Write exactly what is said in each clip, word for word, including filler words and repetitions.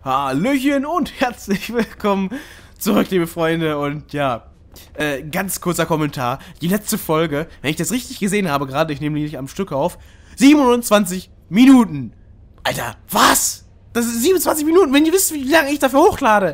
Hallöchen und herzlich willkommen zurück, liebe Freunde. Und ja, äh, ganz kurzer Kommentar. Die letzte Folge, wenn ich das richtig gesehen habe, gerade, ich nehme die nicht am Stück auf, siebenundzwanzig Minuten. Alter, was? Das ist siebenundzwanzig Minuten, wenn ihr wisst, wie lange ich dafür hochlade.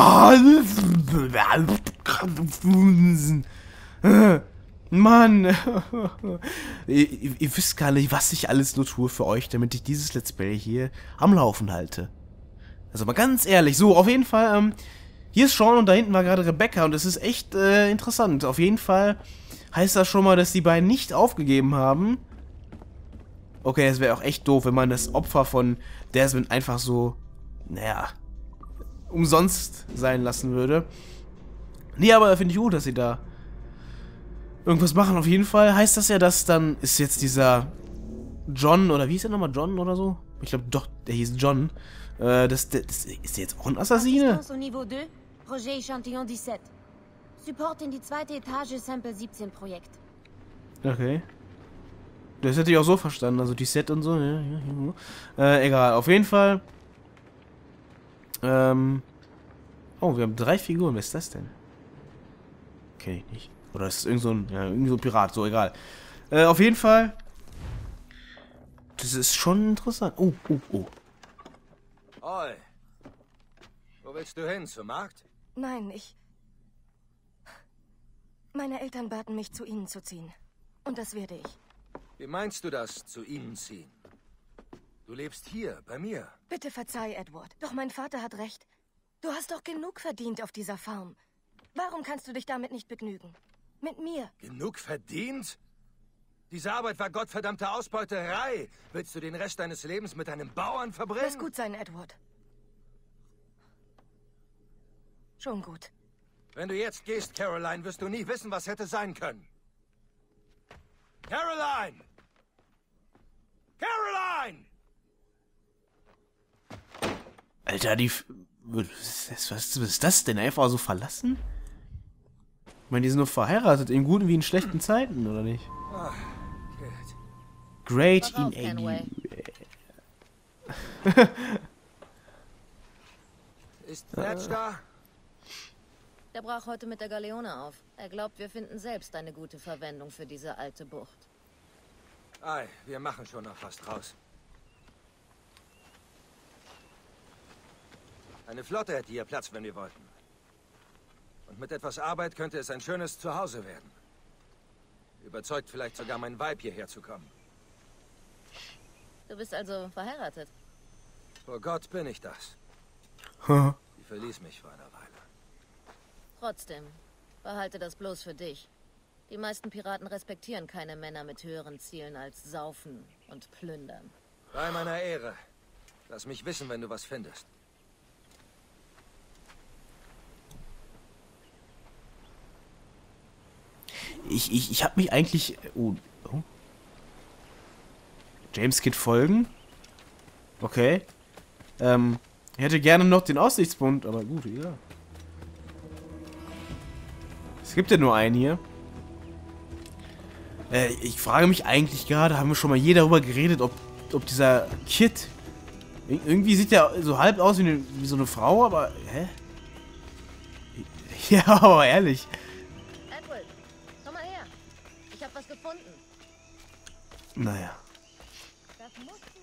Mann. ihr, ihr, ihr wisst gar nicht, was ich alles nur tue für euch, damit ich dieses Let's Play hier am Laufen halte. Also mal ganz ehrlich, so, auf jeden Fall, ähm, hier ist Sean und da hinten war gerade Rebecca und es ist echt äh, interessant. Auf jeden Fall heißt das schon mal, dass die beiden nicht aufgegeben haben. Okay, es wäre auch echt doof, wenn man das Opfer von Desmond einfach so, naja, umsonst sein lassen würde. Nee, aber finde ich gut, dass sie da irgendwas machen. Auf jeden Fall heißt das ja, dass dann ist jetzt dieser John, oder wie hieß der nochmal, John oder so? Ich glaube doch, der hieß John. Äh, das, das, das ist jetzt auch ein Assassine? Au niveau deux, Projet Echantillon dix-sept. Support in die zweite Etage Sample siebzehn Projekt. Okay. Das hätte ich auch so verstanden, also die Set und so, ja, ja, ja. Äh, egal, auf jeden Fall. Ähm. Oh, wir haben drei Figuren, wer ist das denn? Kenn ich nicht. Oder ist das irgend so ein, ja, irgend so ein Pirat, so egal. Äh, auf jeden Fall. Das ist schon interessant. Oh, oh, oh. Oi. Wo willst du hin? Zum Markt? Nein, ich... Meine Eltern baten mich, zu ihnen zu ziehen. Und das werde ich. Wie meinst du das, zu ihnen ziehen? Du lebst hier, bei mir. Bitte verzeih, Edward. Doch mein Vater hat recht. Du hast doch genug verdient auf dieser Farm. Warum kannst du dich damit nicht begnügen? Mit mir. Genug verdient? Diese Arbeit war gottverdammte Ausbeuterei. Willst du den Rest deines Lebens mit einem Bauern verbringen? Lass gut sein, Edward. Schon gut. Wenn du jetzt gehst, Caroline, wirst du nie wissen, was hätte sein können. Caroline! Caroline! Alter, die... F was, was ist das denn? Einfach so verlassen? Ich meine, die sind nur verheiratet, in guten wie in schlechten Zeiten, oder nicht? Oh, Great Pass auf, in Kenway. any... Ist Fletch da? Der brach heute mit der Galeone auf. Er glaubt, wir finden selbst eine gute Verwendung für diese alte Bucht. Ei, wir machen schon noch was draus. Eine Flotte hätte hier Platz, wenn wir wollten. Und mit etwas Arbeit könnte es ein schönes Zuhause werden. Überzeugt vielleicht sogar mein Weib, hierher zu kommen. Du bist also verheiratet? Vor Gott bin ich das. Sie verließ mich vor einer Weile. Trotzdem, behalte das bloß für dich. Die meisten Piraten respektieren keine Männer mit höheren Zielen als Saufen und Plündern. Bei meiner Ehre. Lass mich wissen, wenn du was findest. Ich, ich, ich habe mich eigentlich... Oh, oh. James Kidd folgen? Okay. Ähm, ich hätte gerne noch den Aussichtspunkt, aber gut, ja. Es gibt ja nur einen hier. Äh, ich frage mich eigentlich gerade, haben wir schon mal je darüber geredet, ob, ob dieser Kid... Irgendwie sieht der so halb aus wie, eine, wie so eine Frau, aber... Hä? Ja, aber ehrlich. Edward, komm mal her. Ich habe was gefunden. Naja. Das musst du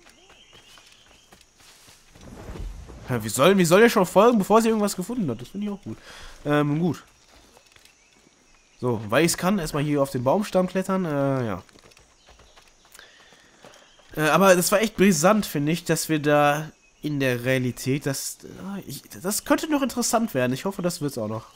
sehen. Ja, wie soll, wie soll der schon folgen, bevor sie irgendwas gefunden hat? Das finde ich auch gut. Ähm, gut. So, weil ich es kann, erstmal hier auf den Baumstamm klettern. Äh, ja. Äh, aber das war echt brisant, finde ich, dass wir da in der Realität, das, äh, ich, das könnte noch interessant werden. Ich hoffe, das wird es auch noch.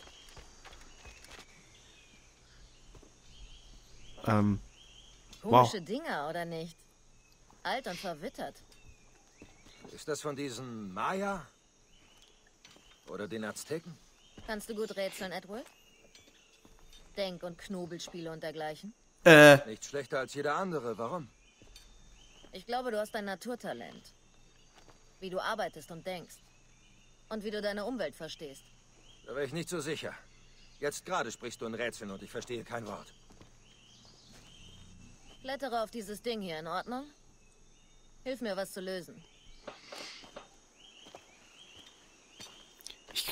Ähm, Komische wow. Dinger, oder nicht? Alt und verwittert. Ist das von diesen Maya? Oder den Azteken? Kannst du gut rätseln, Edward? Denk- und Knobelspiele und dergleichen? Äh, Nicht schlechter als jeder andere. Warum? Ich glaube, du hast ein Naturtalent. Wie du arbeitest und denkst. Und wie du deine Umwelt verstehst. Da wäre ich nicht so sicher. Jetzt gerade sprichst du in Rätseln und ich verstehe kein Wort. Klettere auf dieses Ding hier, in Ordnung? Hilf mir, was zu lösen.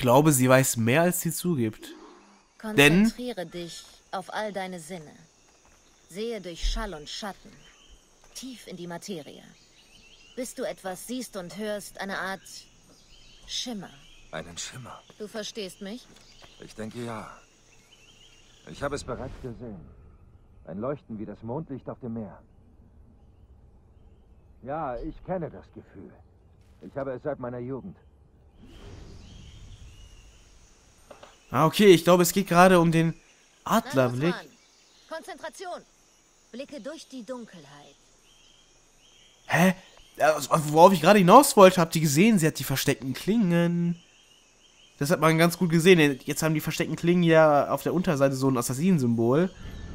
glaube, sie weiß mehr, als sie zugibt. Denn... Konzentriere dich auf all deine Sinne. Sehe durch Schall und Schatten. Tief in die Materie. Bis du etwas siehst und hörst, eine Art Schimmer. Einen Schimmer? Du verstehst mich? Ich denke ja. Ich habe es bereits gesehen. Ein Leuchten wie das Mondlicht auf dem Meer. Ja, ich kenne das Gefühl. Ich habe es seit meiner Jugend. Ah, okay, ich glaube, es geht gerade um den Adlerblick. Na, los, Mann. Konzentration. Blicke durch die Dunkelheit. Hä? Ja, worauf ich gerade hinaus wollte, habt ihr gesehen, sie hat die versteckten Klingen. Das hat man ganz gut gesehen. Jetzt haben die versteckten Klingen ja auf der Unterseite so ein Assassinensymbol.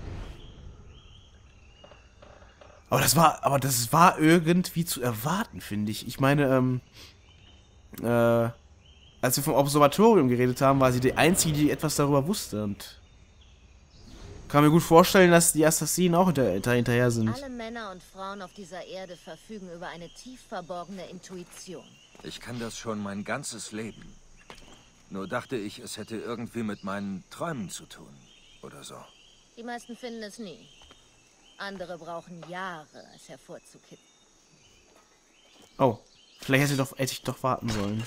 Aber das war, aber das war irgendwie zu erwarten, finde ich. Ich meine, ähm, äh, als wir vom Observatorium geredet haben, war sie die Einzige, die etwas darüber wusste. Und kann mir gut vorstellen, dass die Assassinen auch hinter, hinterher sind. Alle Männer und Frauen auf dieser Erde verfügen über eine tief verborgene Intuition. Ich kann das schon mein ganzes Leben. Nur dachte ich, es hätte irgendwie mit meinen Träumen zu tun. Oder so. Die meisten finden es nie. Andere brauchen Jahre, es hervorzukitzeln. Oh, vielleicht hätte ich doch, hätte ich doch warten sollen.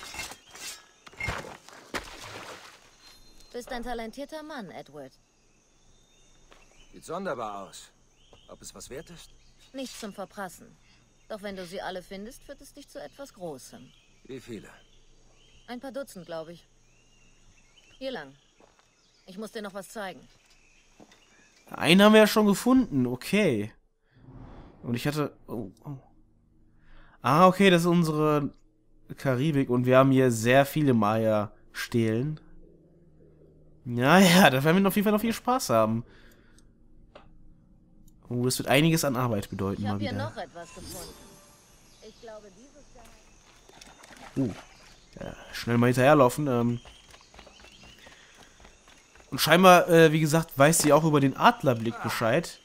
Bist ein talentierter Mann, Edward. Sieht sonderbar aus. Ob es was wert ist? Nichts zum Verprassen. Doch wenn du sie alle findest, wird es dich zu etwas Großem. Wie viele? Ein paar Dutzend, glaube ich. Hier lang. Ich muss dir noch was zeigen. Einen haben wir ja schon gefunden, okay. Und ich hatte... Oh, oh. Ah, okay, das ist unsere Karibik und wir haben hier sehr viele Maya-Stelen. Ja, ja, da werden wir auf jeden Fall noch viel Spaß haben. Oh, das wird einiges an Arbeit bedeuten, Ich mal habe hier wieder. noch etwas gefunden. Ich glaube, dieses Geheimnis... Uh, ja, schnell mal hinterherlaufen. Ähm. Und scheinbar, äh, wie gesagt, weiß sie auch über den Adlerblick Bescheid.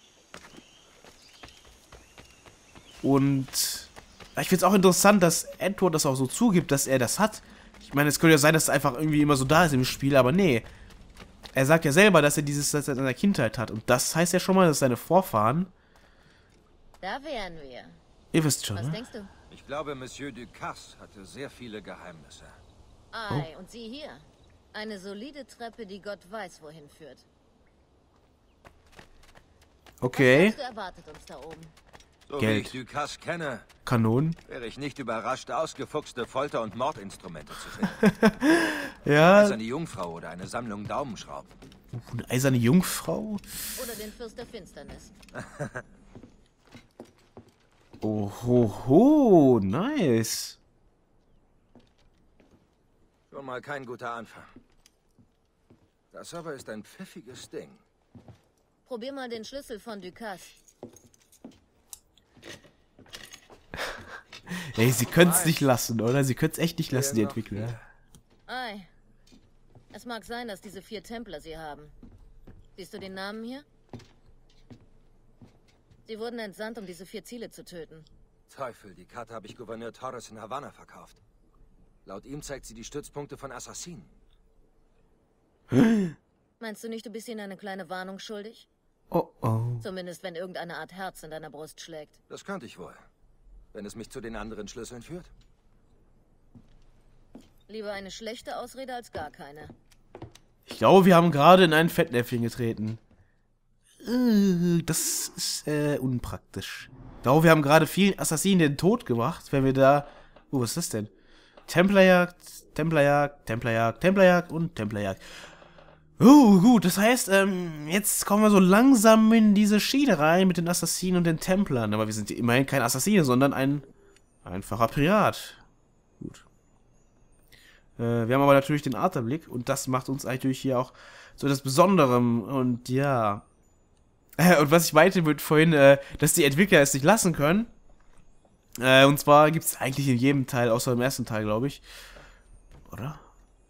Und ich finde es auch interessant, dass Edward das auch so zugibt, dass er das hat. Ich meine, es könnte ja sein, dass es einfach irgendwie immer so da ist im Spiel, aber nee. Er sagt ja selber, dass er dieses seit seiner Kindheit hat. Und das heißt ja schon mal, dass seine Vorfahren... Da wären wir. Ihr wisst schon, Was ne? denkst du? Ich glaube, Monsieur Ducasse hatte sehr viele Geheimnisse. Ei, und sieh hier. Eine solide Treppe, die Gott weiß, wohin führt. Okay. Was glaubst du, erwartet uns da oben? So Geld. wie ich Ducasse kenne, Kanonen. wäre ich nicht überrascht, ausgefuchste Folter- und Mordinstrumente zu finden. Ja. Also eine Jungfrau oder eine Sammlung Daumenschrauben. Uh, eine eiserne Jungfrau. Oder den Fürst der Finsternis. Ohoho, nice. Schon mal kein guter Anfang. Das aber ist ein pfiffiges Ding. Probier mal den Schlüssel von Ducasse. Ey, sie können es nicht lassen, oder? Sie können es echt nicht lassen, die Entwickler. Ei. Es mag sein, dass diese vier Templer sie haben. Siehst du den Namen hier? Sie wurden entsandt, um diese vier Ziele zu töten. Teufel, die Karte habe ich Gouverneur Torres in Havanna verkauft. Laut ihm zeigt sie die Stützpunkte von Assassinen. Meinst du nicht, du bist ihnen eine kleine Warnung schuldig? Oh oh. Zumindest, wenn irgendeine Art Herz in deiner Brust schlägt. Das könnte ich wohl. Wenn es mich zu den anderen Schlüsseln führt. Lieber eine schlechte Ausrede als gar keine. Ich glaube, wir haben gerade in ein Fettnäpfchen getreten. Äh, Das ist äh, unpraktisch. Ich glaube, wir haben gerade vielen Assassinen den Tod gemacht, wenn wir da... Oh, was ist das denn? Templerjagd, Templerjagd, Templerjagd, Templerjagd und Templerjagd. Oh, gut, das heißt, ähm, jetzt kommen wir so langsam in diese Schiene rein mit den Assassinen und den Templern. Aber wir sind immerhin kein Assassine, sondern ein einfacher Pirat. Gut. Äh, wir haben aber natürlich den Adlerblick und das macht uns natürlich hier auch so das Besonderem. Und ja. Äh, und was ich meinte mit vorhin, äh, dass die Entwickler es nicht lassen können. Äh, und zwar gibt es eigentlich in jedem Teil, außer im ersten Teil, glaube ich. Oder?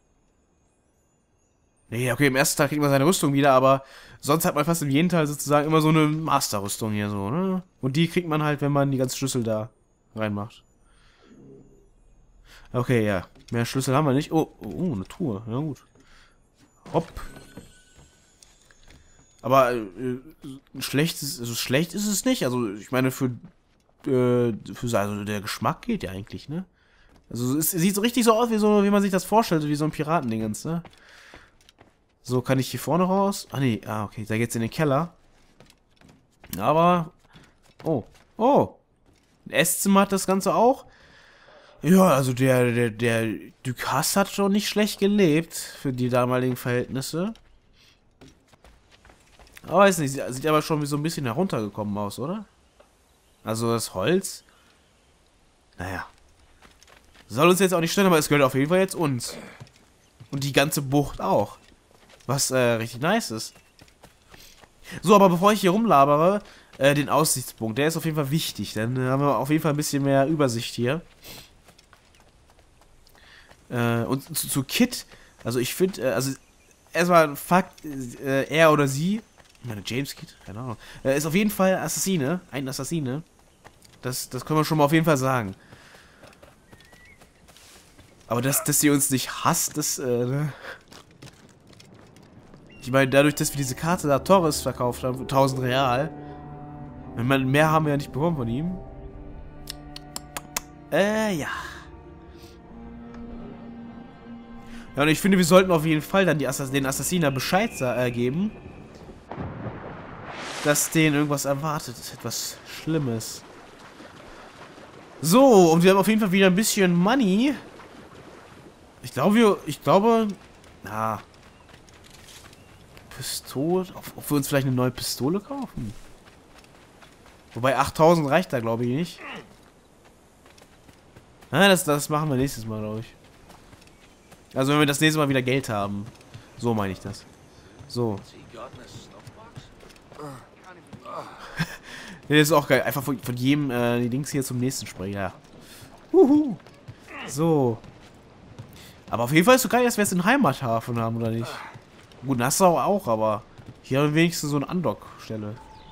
Nee, okay, im ersten Teil kriegt man seine Rüstung wieder, aber sonst hat man fast in jedem Teil sozusagen immer so eine Master-Rüstung hier so, ne? Und die kriegt man halt, wenn man die ganzen Schlüssel da reinmacht. Okay, ja. Mehr Schlüssel haben wir nicht. Oh, oh, oh, eine Truhe. Ja, gut. Hopp. Aber äh, schlecht, ist, also schlecht ist es nicht. Also, ich meine, für, äh, für also der Geschmack geht ja eigentlich, ne? Also, es sieht so richtig so aus, wie, so, wie man sich das vorstellt, wie so ein Piratendingens, ne? So, kann ich hier vorne raus? Ah, nee. Ah, okay. Da geht's in den Keller. Aber... Oh. Oh. Ein Esszimmer hat das Ganze auch. Ja, also der, der, der Ducasse hat schon nicht schlecht gelebt für die damaligen Verhältnisse. Aber weiß nicht, sieht aber schon wie so ein bisschen heruntergekommen aus, oder? Also das Holz. Naja. Soll uns jetzt auch nicht stören, aber es gehört auf jeden Fall jetzt uns. Und die ganze Bucht auch. Was äh, richtig nice ist. So, aber bevor ich hier rumlabere, äh, den Aussichtspunkt, der ist auf jeden Fall wichtig. Dann haben wir auf jeden Fall ein bisschen mehr Übersicht hier. Äh, und zu, zu Kit, also ich finde, äh, also erstmal ein Fakt, äh, er oder sie, ich meine James Kit, keine Ahnung, äh, ist auf jeden Fall Assassine, ein Assassine. Das, das können wir schon mal auf jeden Fall sagen. Aber dass, dass sie uns nicht hasst, das, äh, ne? Ich meine, dadurch, dass wir diese Karte da Torres verkauft haben, für tausend Real, ich meine, mehr haben wir ja nicht bekommen von ihm. Äh, ja. Ja, und ich finde, wir sollten auf jeden Fall dann die Assass den Assassiner Bescheid äh, geben, dass denen irgendwas erwartet. Etwas Schlimmes. So, und wir haben auf jeden Fall wieder ein bisschen Money. Ich glaube, wir, ich glaube, na, Pistole, ob, ob wir uns vielleicht eine neue Pistole kaufen. Wobei achttausend reicht da, glaube ich, nicht. Na, das, das machen wir nächstes Mal, glaube ich. Also wenn wir das nächste Mal wieder Geld haben. So meine ich das. So. Das ist auch geil. Einfach von, von jedem äh, die Links hier zum nächsten springen. Ja. Uhu. So. Aber auf jeden Fall ist es so geil, dass wir jetzt einen Heimathafen haben, oder nicht? Gut, Nassau auch, aber hier haben wir wenigstens so eine Andockstelle.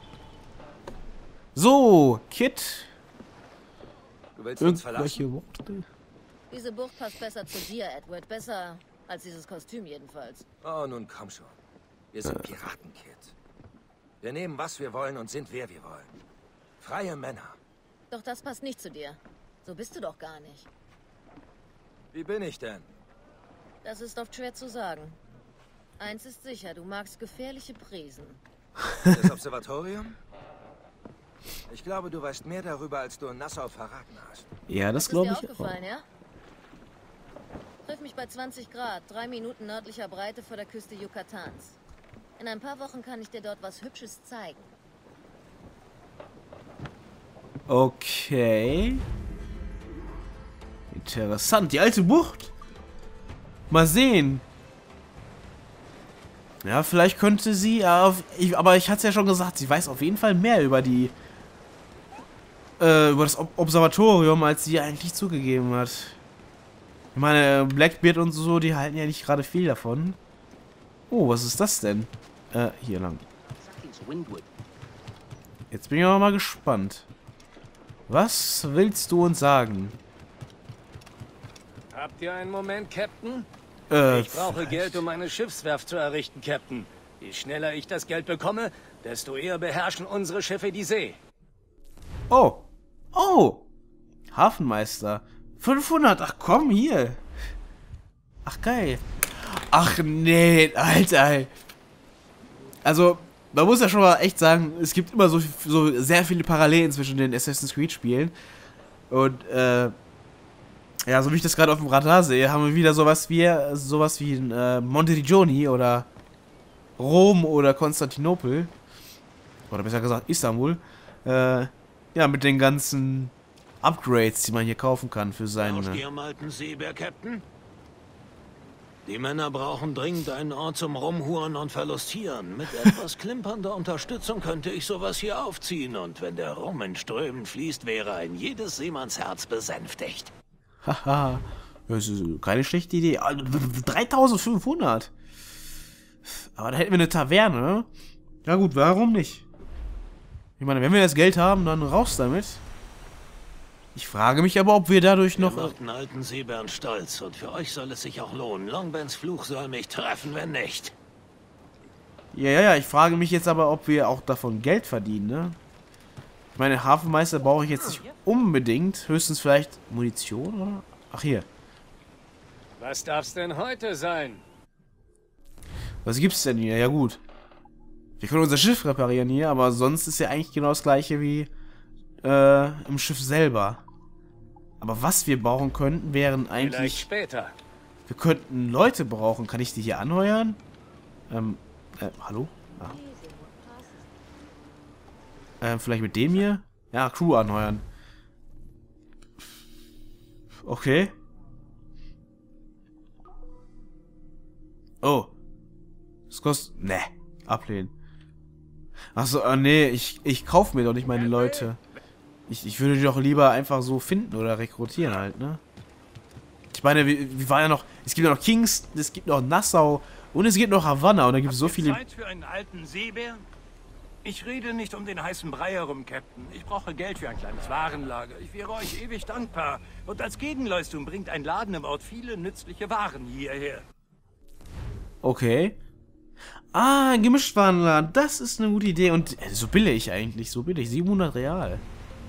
So, Kit. Du willst uns verlassen? Irgendwelche Worte? Diese Bucht passt besser zu dir, Edward. Besser als dieses Kostüm jedenfalls. Oh, nun komm schon. Wir sind Piraten, Kid. Wir nehmen, was wir wollen und sind, wer wir wollen. Freie Männer. Doch das passt nicht zu dir. So bist du doch gar nicht. Wie bin ich denn? Das ist oft schwer zu sagen. Eins ist sicher, du magst gefährliche Prisen. Das Observatorium? Ich glaube, du weißt mehr darüber, als du in Nassau verraten hast. Ja, das Ist glaube dir ich aufgefallen, auch. ja? Triff mich bei zwanzig Grad, drei Minuten nördlicher Breite vor der Küste Yucatans. In ein paar Wochen kann ich dir dort was Hübsches zeigen. Okay. Interessant. Die alte Bucht. Mal sehen. Ja, vielleicht könnte sie, ja, auf, ich, aber ich hatte es ja schon gesagt, sie weiß auf jeden Fall mehr über die, äh, über das Ob Observatorium, als sie eigentlich zugegeben hat. Ich meine, Blackbeard und so, die halten ja nicht gerade viel davon. Oh, was ist das denn? Äh, hier lang. Jetzt bin ich aber mal gespannt. Was willst du uns sagen? Habt ihr einen Moment, Captain? Äh, ich brauche vielleicht Geld, um eine Schiffswerft zu errichten, Captain. Je schneller ich das Geld bekomme, desto eher beherrschen unsere Schiffe die See. Oh. Oh. Hafenmeister. fünfhundert. Ach komm, hier. Ach, geil. Ach, nee, Alter. Also, man muss ja schon mal echt sagen, es gibt immer so, so sehr viele Parallelen zwischen den Assassin's Creed Spielen. Und, äh, ja, so wie ich das gerade auf dem Radar sehe, haben wir wieder sowas wie, sowas wie in äh, Monteriggioni oder Rom oder Konstantinopel. Oder besser gesagt Istanbul. Äh, ja, mit den ganzen Upgrades, die man hier kaufen kann für seine... Lauscht ihr am alten Seebär, Captain? Die Männer brauchen dringend einen Ort zum Rumhuren und Verlustieren. Mit etwas klimpernder Unterstützung könnte ich sowas hier aufziehen. Und wenn der Rum in Strömen fließt, wäre ein jedes Seemannsherz besänftigt. Haha, das ist keine schlechte Idee. dreitausendfünfhundert. Aber da hätten wir eine Taverne. Ja gut, warum nicht? Ich meine, wenn wir das Geld haben, dann raus damit. Ich frage mich aber, ob wir dadurch Ihr noch... macht einen alten Seebären stolz und für euch soll es sich auch lohnen. Longbens Fluch soll mich treffen, wenn nicht. Ja, ja, ja, ich frage mich jetzt aber, ob wir auch davon Geld verdienen, ne? Ich meine, Hafenmeister brauche ich jetzt nicht unbedingt. Höchstens vielleicht Munition, oder? Ach, hier. Was darf's denn heute sein? Was gibt's denn hier? Ja, gut. Wir können unser Schiff reparieren hier, aber sonst ist ja eigentlich genau das gleiche wie äh, im Schiff selber. Aber was wir brauchen könnten, wären Vielleicht eigentlich... später. Wir könnten Leute brauchen. Kann ich die hier anheuern? Ähm, äh, hallo? Ah. Ähm, vielleicht mit dem hier? Ja, Crew anheuern. Okay. Oh. Das kostet... Ne. Ablehnen. Achso, ah, nee, ich, ich kaufe mir doch nicht meine Leute. Ich, ich würde die doch lieber einfach so finden oder rekrutieren halt, ne? Ich meine, wir, wir waren ja noch... Es gibt ja noch Kingston, es gibt noch Nassau und es gibt noch Havanna und da gibt es so viele... Zeit für einen alten Seebären? Ich rede nicht um den heißen Brei herum, Captain. Ich brauche Geld für ein kleines Warenlager. Ich wäre euch ewig dankbar. Und als Gegenleistung bringt ein Laden im Ort viele nützliche Waren hierher. Okay. Ah, ein Gemischtwarenladen. Das ist eine gute Idee. Und äh, so billig eigentlich. So billig. siebenhundert Real.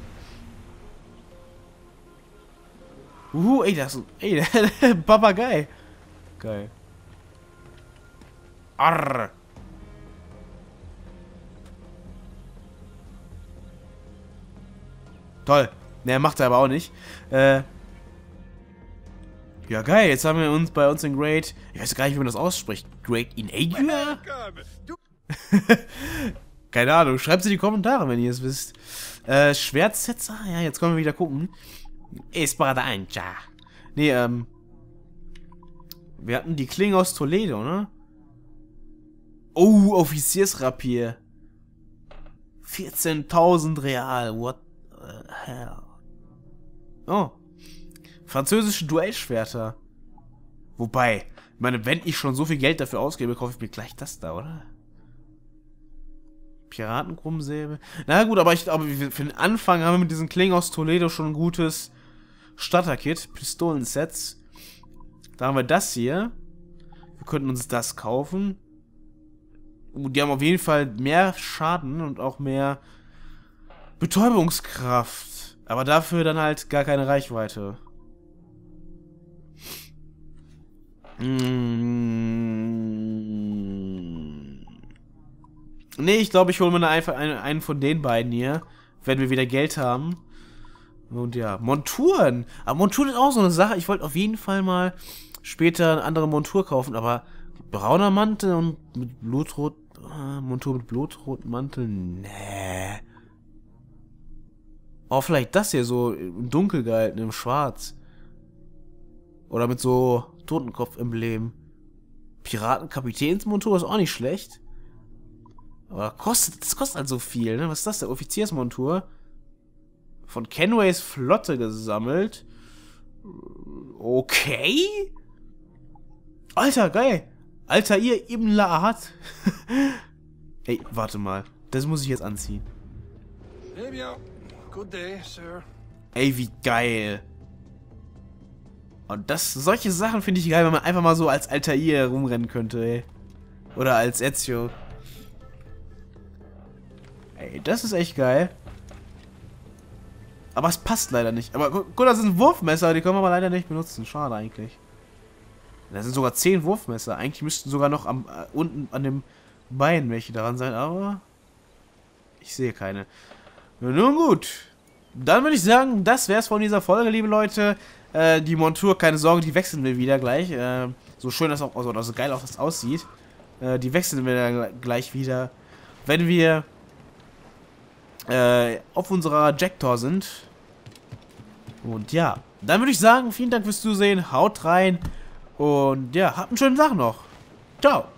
Uh, ey, das ist... Ey, der Papagei. Geil. Arr. Toll. Ne, macht er aber auch nicht. Äh... Ja, geil. Jetzt haben wir uns bei uns in Great... Ich weiß gar nicht, wie man das ausspricht. Great Inagia? Keine Ahnung. Schreibt es in die Kommentare, wenn ihr es wisst. Äh, Schwertsetzer? Ja, jetzt können wir wieder gucken. Espadanja. Nee, ähm... Wir hatten die Klinge aus Toledo, ne? Oh, Offiziersrapier. vierzehntausend Real. What the hell? Oh. Französische Duellschwerter. Wobei, ich meine, wenn ich schon so viel Geld dafür ausgebe, kaufe ich mir gleich das da, oder? Piratenkrummsäbel. Na gut, aber ich glaube, für den Anfang haben wir mit diesen Klingen aus Toledo schon ein gutes Starter-Kit. Pistolensets. Da haben wir das hier. Wir könnten uns das kaufen. Die haben auf jeden Fall mehr Schaden und auch mehr Betäubungskraft. Aber dafür dann halt gar keine Reichweite. Mm. Nee, ich glaube, ich hole mir einfach einen, einen von den beiden hier, wenn wir wieder Geld haben. Und ja, Monturen. Aber Monturen ist auch so eine Sache. Ich wollte auf jeden Fall mal später eine andere Montur kaufen, aber brauner Mantel und mit Blutrot... Äh, Montur mit blutrotem Mantel? Nee. Oh, vielleicht das hier so im Dunkel gehalten, im Schwarz. Oder mit so Totenkopf-Emblem. Piratenkapitänsmontur ist auch nicht schlecht. Aber kostet, das kostet halt so viel, ne? Was ist das, der Offiziersmontur? Von Kenways Flotte gesammelt. Okay. Alter, geil. Alter, ihr Ibn La'at. Ey, warte mal. Das muss ich jetzt anziehen. Good day, sir. Ey, wie geil. Und das, solche Sachen finde ich geil, wenn man einfach mal so als Altair rumrennen könnte, ey. Oder als Ezio. Ey, das ist echt geil. Aber es passt leider nicht. Aber guck, das sind Wurfmesser, die können wir aber leider nicht benutzen. Schade eigentlich. Das sind sogar zehn Wurfmesser. Eigentlich müssten sogar noch am, äh, unten an dem Bein welche daran sein, aber ich sehe keine. Nun gut. Dann würde ich sagen, das wäre es von dieser Folge, liebe Leute. Äh, die Montur, keine Sorge, die wechseln wir wieder gleich. Äh, so schön das auch, also, also geil auch das aussieht. Äh, die wechseln wir dann gleich wieder, wenn wir äh, auf unserer Jacktor sind. Und ja, dann würde ich sagen, vielen Dank fürs Zusehen, haut rein und ja, habt einen schönen Tag noch. Ciao.